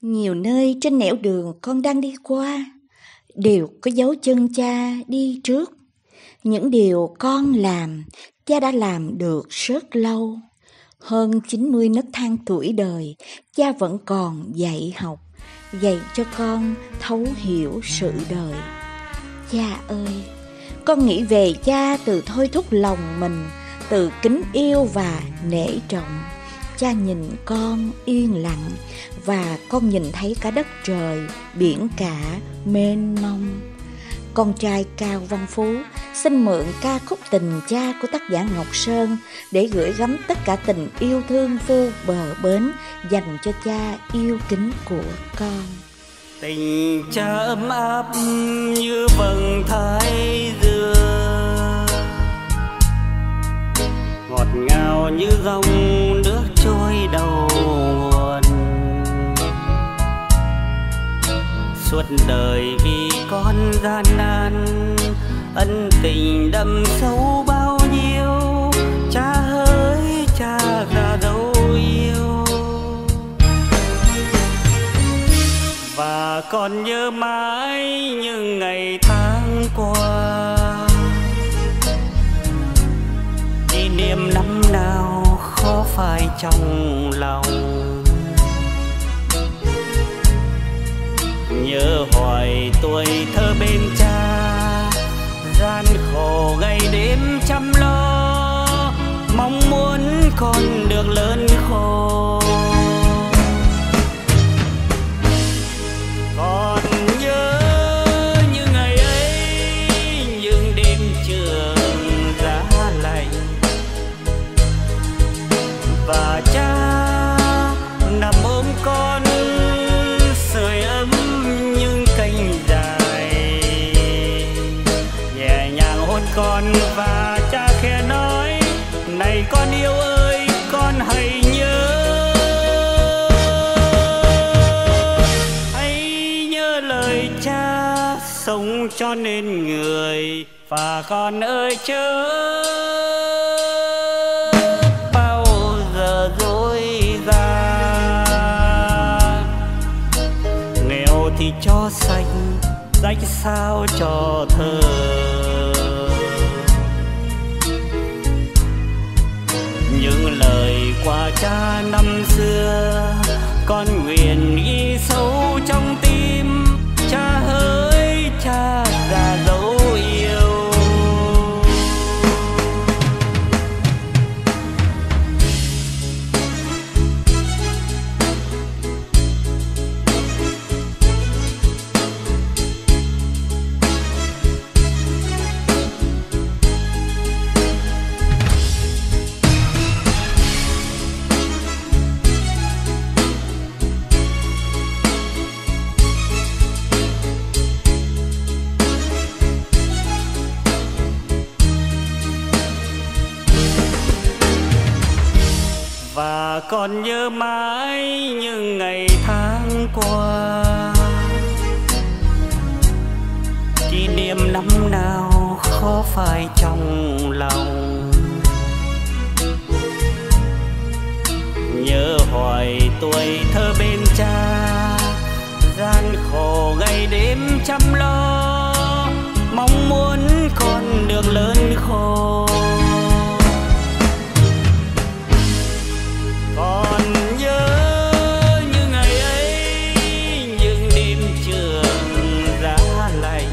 Nhiều nơi trên nẻo đường con đang đi qua đều có dấu chân cha đi trước. Những điều con làm, cha đã làm được rất lâu. Hơn 90 nấc thang tuổi đời, cha vẫn còn dạy học, dạy cho con thấu hiểu sự đời. Cha ơi, con nghĩ về cha từ thôi thúc lòng mình, từ kính yêu và nể trọng. Cha nhìn con yên lặng và con nhìn thấy cả đất trời, biển cả mênh mông. Con trai Cao Văn Phú xin mượn ca khúc Tình Cha của tác giả Ngọc Sơn để gửi gắm tất cả tình yêu thương vô bờ bến dành cho cha yêu kính của con. Tình cha ấm áp như vầng thái dương, ngọt ngào như dòng nước trôi đầu nguồn. Suốt đời vì con gian nan, ân tình đậm sâu bao nhiêu. Cha ơi cha ra dấu yêu, và con nhớ mãi những ngày tháng qua. Kỷ niệm năm nào khó phai trong lòng, nhớ hoài tuổi thơ bên cha. Gian khổ ngày đêm chăm lo, mong muốn con được lớn khôn. Còn nhớ những ngày ấy, những đêm trường giá lạnh, và cha nằm ôm con sưởi ấm những cánh dài, nhẹ nhàng hôn con và cha khẽ nói: này con yêu ơi, con hãy nhớ, hãy nhớ lời cha sống cho nên người. Và con ơi chớ bao giờ dối gian, nghèo thì cho xanh, rách sao cho thơ. Những lời qua cha năm xưa, con nguyện ghi sâu trong tim. Cha ơi cha ra dấu yêu, và con nhớ mãi những ngày tháng qua. Kỷ niệm năm nào khó phai trong lòng, nhớ hoài tuổi thơ bên cha. Gian khổ ngày đêm chăm lo, mong muốn con được lớn khôn. Còn nhớ những ngày ấy, những đêm trường giá lạnh,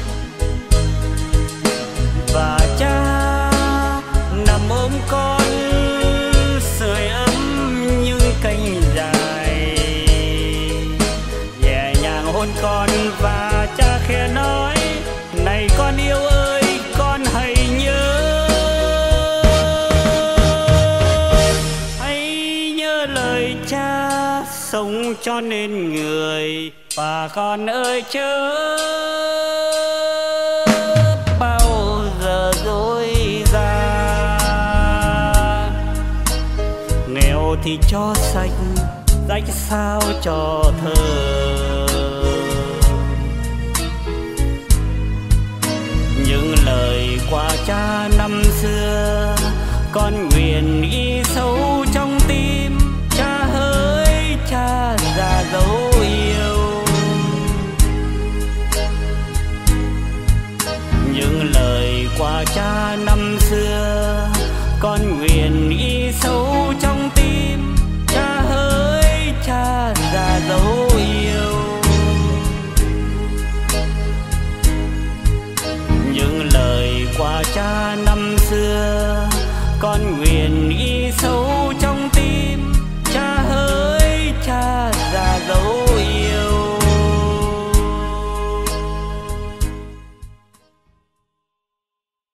và cha nằm ôm con sưởi ấm những cánh dài, nhẹ nhàng hôn con và cha khẽ nói: này con yêu ơi, con hãy nhớ, lời cha sống cho nên người. Và con ơi chớ bao giờ dối gian, nghèo thì cho xanh, rách sao cho thơ. Những lời qua cha năm xưa, con nguyện ghi sâu trong tim. Cha ơi cha ra dấu cha năm xưa, con nguyện ghi sâu trong tim. Cha hỡi cha già dấu yêu, những lời qua cha năm xưa, con nguyện